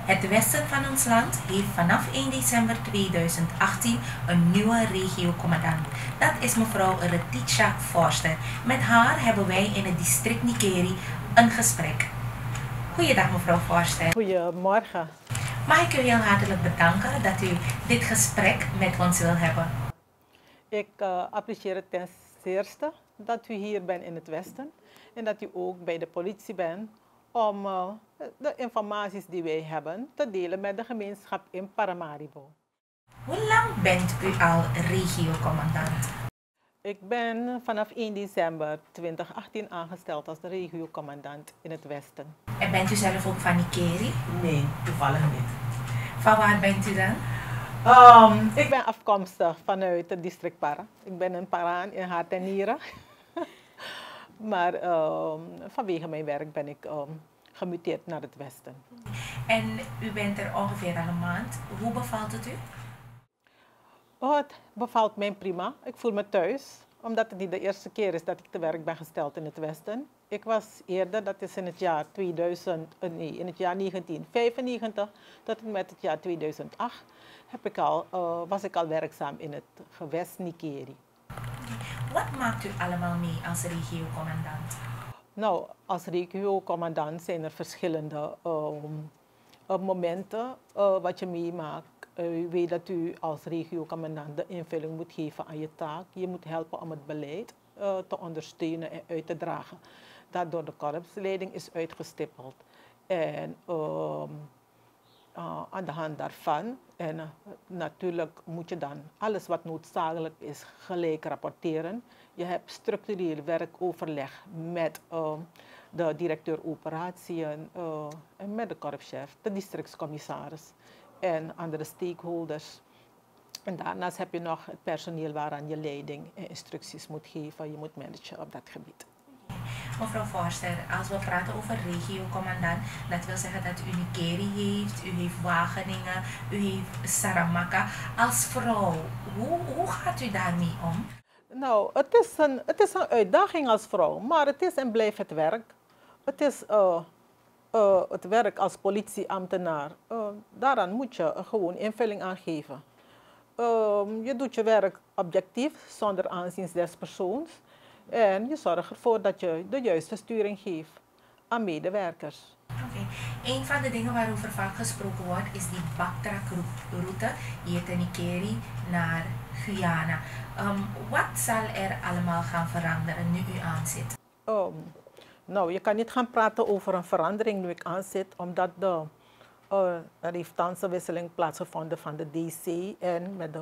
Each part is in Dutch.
Het westen van ons land heeft vanaf 1 december 2018 een nieuwe regiocommandant. Dat is mevrouw Letitia Forster. Met haar hebben wij in het district Nikeri een gesprek. Goeiedag mevrouw Forster. Goedemorgen. Mag ik u heel hartelijk bedanken dat u dit gesprek met ons wil hebben. Ik apprecieer het ten zeerste dat u hier bent in het Westen en dat u ook bij de politie bent om de informaties die wij hebben te delen met de gemeenschap in Paramaribo. Hoe lang bent u al regiocommandant? Ik ben vanaf 1 december 2018 aangesteld als de regiocommandant in het Westen. En bent u zelf ook van Nikeri? Nee, toevallig niet. Van waar bent u dan? Ik ben afkomstig vanuit het district Para. Ik ben een Paraan in hart en nieren. Maar vanwege mijn werk ben ik gemuteerd naar het Westen. En u bent er ongeveer al een maand. Hoe bevalt het u? Oh, het bevalt mij prima. Ik voel me thuis, omdat het niet de eerste keer is dat ik te werk ben gesteld in het Westen. Ik was eerder, dat is in het jaar 1995 tot en met het jaar 2008, was ik al werkzaam in het gewest Nikeri. Wat maakt u allemaal mee als regiocommandant? Nou, als regiocommandant zijn er verschillende momenten wat je meemaakt. U weet dat u als regiocommandant de invulling moet geven aan je taak. Je moet helpen om het beleid te ondersteunen en uit te dragen. Dat door de korpsleiding is uitgestippeld. En aan de hand daarvan, en natuurlijk moet je dan alles wat noodzakelijk is gelijk rapporteren. Je hebt structureel werkoverleg met de directeur operatieën en met de korpschef, de districtscommissaris en andere stakeholders. En daarnaast heb je nog het personeel waaraan je leiding en instructies moet geven. Je moet managen op dat gebied. Mevrouw Forster, als we praten over regiocommandant, dat wil zeggen dat u Nikeri heeft, u heeft Wageningen, u heeft Saramaka. Als vrouw, hoe gaat u daarmee om? Nou, het is een uitdaging als vrouw, maar het is en blijft het werk. Het is het werk als politieambtenaar. Daaraan moet je gewoon invulling aan geven. Je doet je werk objectief, zonder aanzien des persoons. En je zorgt ervoor dat je de juiste sturing geeft aan medewerkers. Oké. Een van de dingen waarover vaak gesproken wordt is die backtrackroute hier te Nikeri naar Guyana. Wat zal er allemaal gaan veranderen nu u aanzit? Nou, je kan niet gaan praten over een verandering nu ik aanzit, omdat er heeft thans een wisseling plaatsgevonden van de DC en met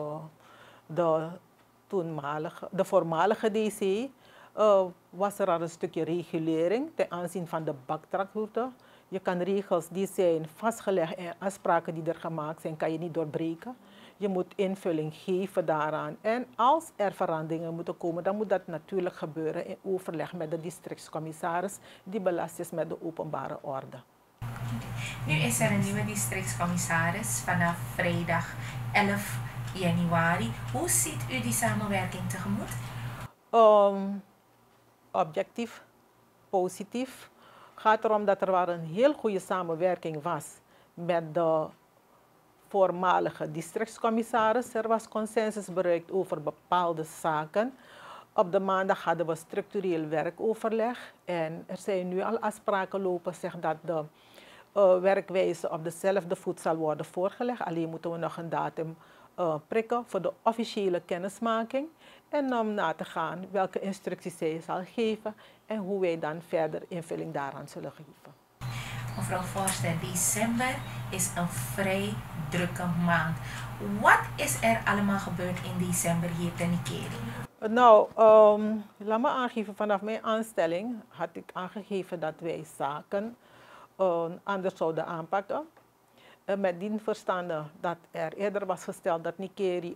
de voormalige DC was er al een stukje regulering ten aanzien van de backtrackroute. Je kan regels die zijn vastgelegd en afspraken die er gemaakt zijn, kan je niet doorbreken. Je moet invulling geven daaraan. En als er veranderingen moeten komen, dan moet dat natuurlijk gebeuren in overleg met de districtscommissaris die belast is met de openbare orde. Nu is er een nieuwe districtscommissaris vanaf vrijdag 11 januari. Hoe ziet u die samenwerking tegemoet? Objectief, positief. Het gaat erom dat er wel een heel goede samenwerking was met de voormalige districtscommissaris. Er was consensus bereikt over bepaalde zaken. Op de maandag hadden we structureel werkoverleg. En er zijn nu al afspraken lopen, zeg dat de werkwijze op dezelfde voet zal worden voorgelegd. Alleen moeten we nog een datum prikken voor de officiële kennismaking. En om na te gaan welke instructies zij zal geven en hoe wij dan verder invulling daaraan zullen geven. Mevrouw Forster, december is een vrij drukke maand. Wat is er allemaal gebeurd in december hier te Nikeri? Nou, laat me aangeven, vanaf mijn aanstelling had ik aangegeven dat wij zaken anders zouden aanpakken. Met dien verstande dat er eerder was gesteld dat Nikeri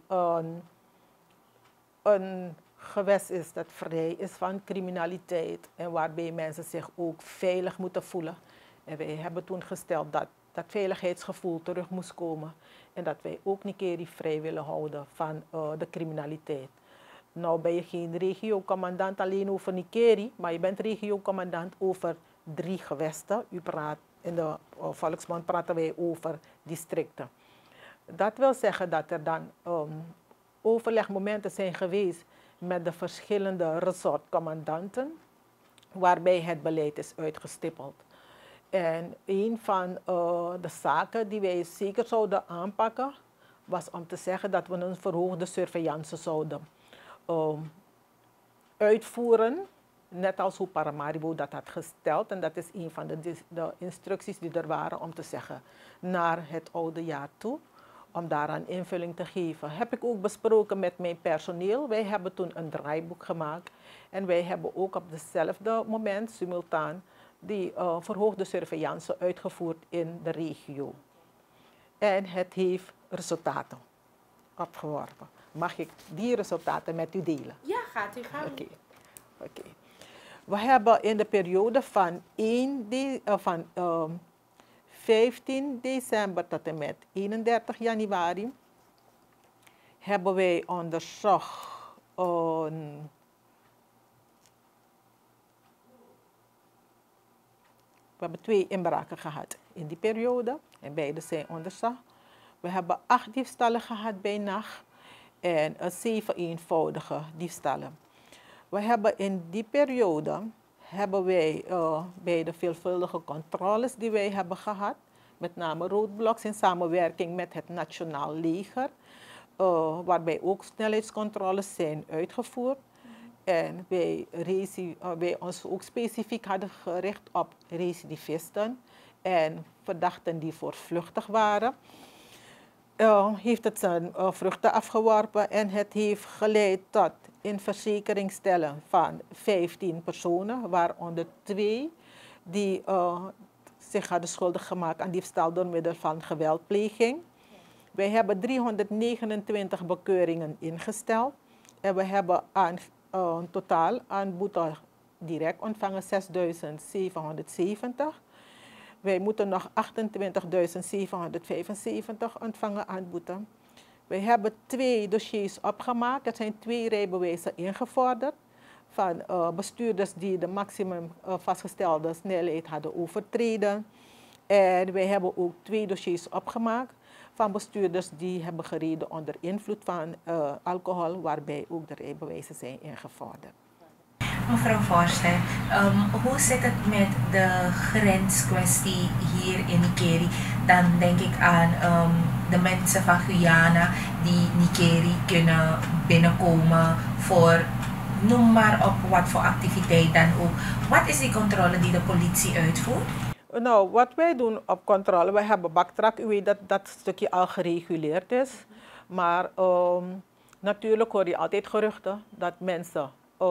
een gewest is dat vrij is van criminaliteit en waarbij mensen zich ook veilig moeten voelen. En wij hebben toen gesteld dat dat veiligheidsgevoel terug moest komen en dat wij ook Nikeri vrij willen houden van de criminaliteit. Nou ben je geen regiocommandant alleen over Nikeri, maar je bent regiocommandant over 3 gewesten. U praat in de volksmond praten wij over districten. Dat wil zeggen dat er dan overlegmomenten zijn geweest met de verschillende resortcommandanten, waarbij het beleid is uitgestippeld. En een van de zaken die wij zeker zouden aanpakken, was om te zeggen dat we een verhoogde surveillance zouden uitvoeren, net als hoe Paramaribo dat had gesteld. En dat is een van de instructies die er waren om te zeggen naar het oude jaar toe, om daaraan invulling te geven. Heb ik ook besproken met mijn personeel. Wij hebben toen een draaiboek gemaakt en wij hebben ook op hetzelfde moment simultaan die verhoogde surveillance uitgevoerd in de regio. En het heeft resultaten opgeworpen. Mag ik die resultaten met u delen? Ja, gaat u gaan. Oké. We hebben in de periode van 15 december tot en met 31 januari hebben wij onderzocht we hebben 2 inbraken gehad in die periode en beide zijn onderzocht. We hebben 8 diefstallen gehad bij nacht en 7 eenvoudige diefstallen. We hebben in die periode bij de veelvuldige controles die wij hebben gehad, met name roadblocks in samenwerking met het Nationaal Leger, waarbij ook snelheidscontroles zijn uitgevoerd. En wij ons ook specifiek hadden gericht op recidivisten en verdachten die voortvluchtig waren. Heeft het zijn vruchten afgeworpen en het heeft geleid tot in verzekering stellen van 15 personen, waaronder 2 die zich hadden schuldig gemaakt aan diefstal door middel van geweldpleging. Wij hebben 329 bekeuringen ingesteld en we hebben totaal aan boete direct ontvangen 6.770. Wij moeten nog 28.775 ontvangen aan boete. Wij hebben 2 dossiers opgemaakt. Er zijn 2 rijbewijzen ingevorderd van bestuurders die de maximum vastgestelde snelheid hadden overtreden. En wij hebben ook 2 dossiers opgemaakt van bestuurders die hebben gereden onder invloed van alcohol, waarbij ook de rijbewijzen zijn ingevorderd. Mevrouw Voorster, hoe zit het met de grenskwestie hier in Nikeri? Dan denk ik aan de mensen van Guyana die Nikeri kunnen binnenkomen voor, noem maar op wat voor activiteit dan ook. Wat is die controle die de politie uitvoert? Nou, wat wij doen op controle, wij hebben backtrack. U weet dat dat stukje al gereguleerd is. Maar natuurlijk hoor je altijd geruchten dat mensen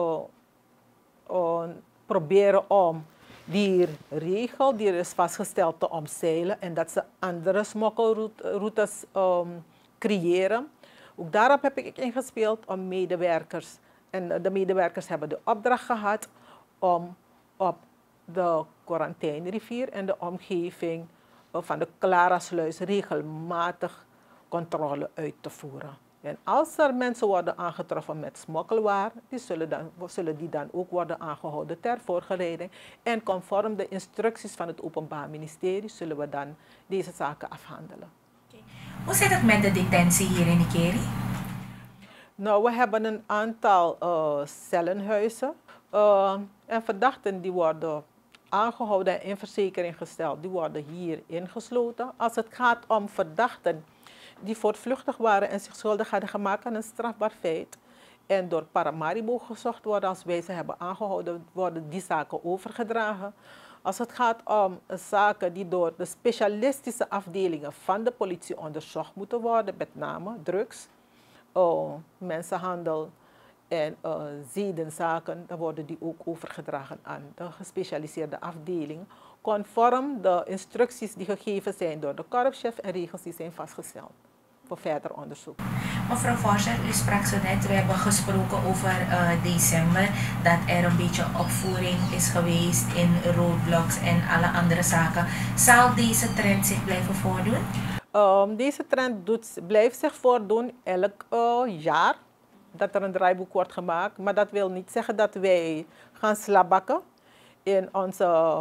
proberen om die regel die er is vastgesteld te omzeilen en dat ze andere smokkelroutes creëren. Ook daarop heb ik ingespeeld om medewerkers. En de medewerkers hebben de opdracht gehad om op de Quarantijnrivier en de omgeving van de Klarasluis regelmatig controle uit te voeren. En als er mensen worden aangetroffen met smokkelwaar, zullen die dan ook worden aangehouden ter voorbereiding. En conform de instructies van het Openbaar Ministerie zullen we dan deze zaken afhandelen. Hoe zit het met de detentie hier in Nikeri? Nou, we hebben een aantal cellenhuizen. En verdachten die worden aangehouden en in verzekering gesteld, die worden hier ingesloten. Als het gaat om verdachten die voortvluchtig waren en zich schuldig hadden gemaakt aan een strafbaar feit en door Paramaribo gezocht worden, als wij ze hebben aangehouden, worden die zaken overgedragen. Als het gaat om zaken die door de specialistische afdelingen van de politie onderzocht moeten worden, met name drugs, mensenhandel en zedenzaken, dan worden die ook overgedragen aan de gespecialiseerde afdeling, conform de instructies die gegeven zijn door de korpschef en regels die zijn vastgesteld voor verder onderzoek. Mevrouw Voorster, u sprak zo net, we hebben gesproken over december, dat er een beetje opvoering is geweest in roadblocks en alle andere zaken. Zal deze trend zich blijven voordoen? Deze trend blijft zich voordoen elk jaar dat er een draaiboek wordt gemaakt. Maar dat wil niet zeggen dat wij gaan slabakken in onze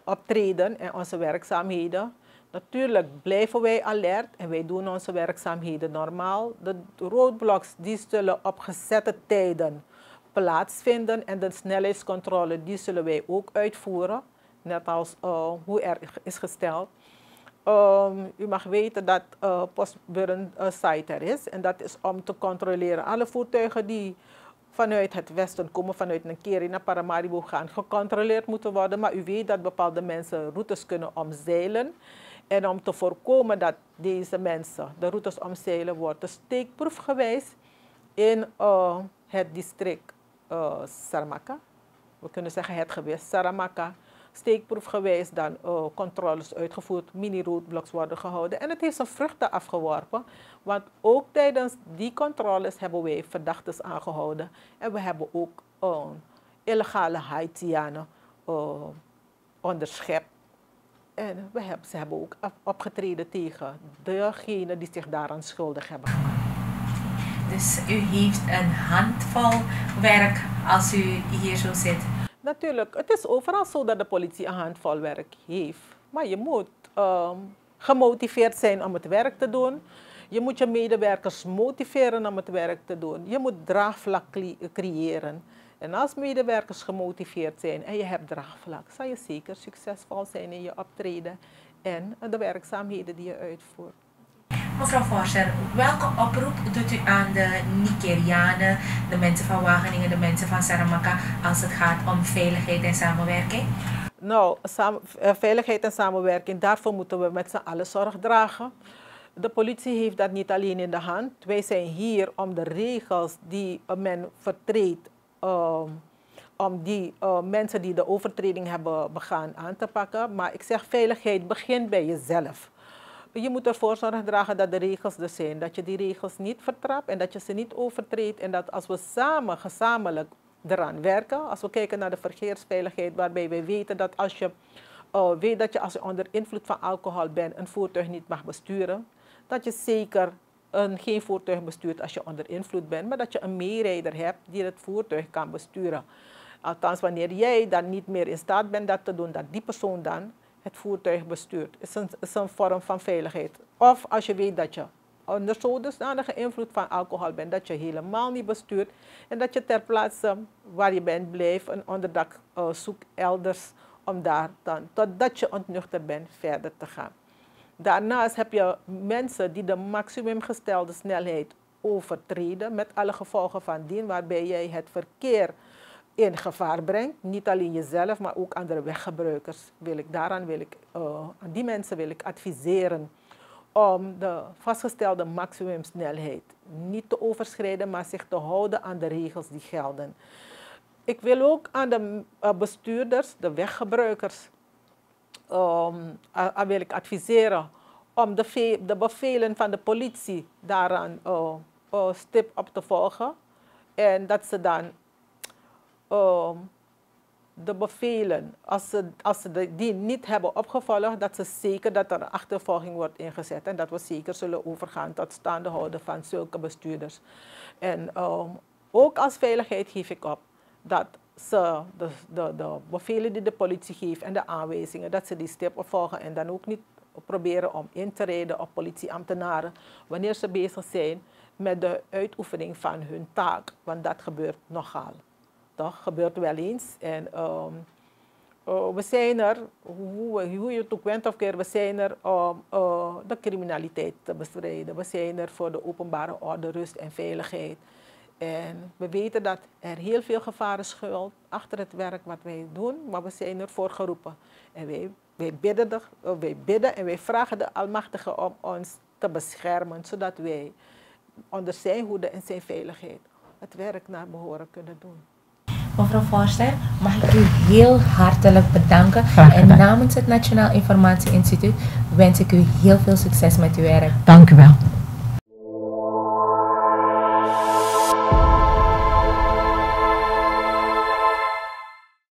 optreden en onze werkzaamheden. Natuurlijk blijven wij alert en wij doen onze werkzaamheden normaal. De roadblocks die zullen op gezette tijden plaatsvinden en de snelheidscontrole die zullen wij ook uitvoeren. Net als hoe er is gesteld. U mag weten dat Postburn site er is en dat is om te controleren. Alle voertuigen die vanuit het westen komen, vanuit Nkeri naar Paramaribo gaan, gecontroleerd moeten worden. Maar u weet dat bepaalde mensen routes kunnen omzeilen. En om te voorkomen dat deze mensen de routes omzeilen, wordt de steekproefgewijs in het district Saramacca, we kunnen zeggen het gewest Saramacca, steekproefgewijs dan controles uitgevoerd, mini-roadblocks worden gehouden. En het heeft zijn vruchten afgeworpen, want ook tijdens die controles hebben wij verdachten aangehouden. En we hebben ook illegale Haitianen onderschept. En ze hebben ook opgetreden tegen degenen die zich daaraan schuldig hebben gemaakt. Dus u heeft een handvol werk als u hier zo zit? Natuurlijk, het is overal zo dat de politie een handvol werk heeft. Maar je moet gemotiveerd zijn om het werk te doen. Je moet je medewerkers motiveren om het werk te doen. Je moet draagvlak creëren. En als medewerkers gemotiveerd zijn en je hebt draagvlak, zal je zeker succesvol zijn in je optreden en de werkzaamheden die je uitvoert. Mevrouw Forster, welke oproep doet u aan de Nigerianen, de mensen van Wageningen, de mensen van Saramacca, als het gaat om veiligheid en samenwerking? Nou, veiligheid en samenwerking, daarvoor moeten we met z'n allen zorg dragen. De politie heeft dat niet alleen in de hand. Wij zijn hier om de regels die men vertreedt, om die mensen die de overtreding hebben begaan aan te pakken. Maar ik zeg, veiligheid begint bij jezelf. Je moet ervoor zorg dragen dat de regels er zijn. Dat je die regels niet vertrapt en dat je ze niet overtreedt. En dat als we gezamenlijk eraan werken. Als we kijken naar de verkeersveiligheid, waarbij we weten dat als je onder invloed van alcohol bent, een voertuig niet mag besturen. Dat je zeker geen voertuig bestuurt als je onder invloed bent, maar dat je een meerijder hebt die het voertuig kan besturen. Althans, wanneer jij dan niet meer in staat bent dat te doen, dat die persoon dan het voertuig bestuurt. Is een vorm van veiligheid. Of als je weet dat je onder zodanige invloed van alcohol bent, dat je helemaal niet bestuurt en dat je ter plaatse waar je bent blijft een onderdak zoekt elders om daar dan, totdat je ontnuchterd bent, verder te gaan. Daarnaast heb je mensen die de maximum gestelde snelheid overtreden met alle gevolgen van dien, waarbij jij het verkeer in gevaar brengt. Niet alleen jezelf, maar ook andere weggebruikers. Aan die mensen wil ik adviseren om de vastgestelde maximumsnelheid niet te overschrijden, maar zich te houden aan de regels die gelden. Ik wil ook aan de bestuurders, de weggebruikers, wil ik adviseren om de bevelen van de politie daaraan stip op te volgen. En dat ze dan de bevelen, als ze die niet hebben opgevolgd, dat ze zeker dat er achtervolging wordt ingezet. En dat we zeker zullen overgaan tot staande houden van zulke bestuurders. En ook als veiligheid geef ik op dat ze de bevelen die de politie geeft en de aanwijzingen, dat ze die stip opvolgen en dan ook niet proberen om in te rijden op politieambtenaren wanneer ze bezig zijn met de uitoefening van hun taak. Want dat gebeurt nogal. Dat gebeurt wel eens. En we zijn er, hoe je het ook went of keer, we zijn er om de criminaliteit te bestrijden. We zijn er voor de openbare orde, rust en veiligheid. En we weten dat er heel veel gevaren schuilt achter het werk wat wij doen, maar we zijn ervoor geroepen. En wij bidden en wij vragen de Almachtige om ons te beschermen, zodat wij onder zijn hoede en zijn veiligheid het werk naar behoren kunnen doen. Mevrouw Forster, mag ik u heel hartelijk bedanken. En namens het Nationaal Informatie Instituut wens ik u heel veel succes met uw werk. Dank u wel.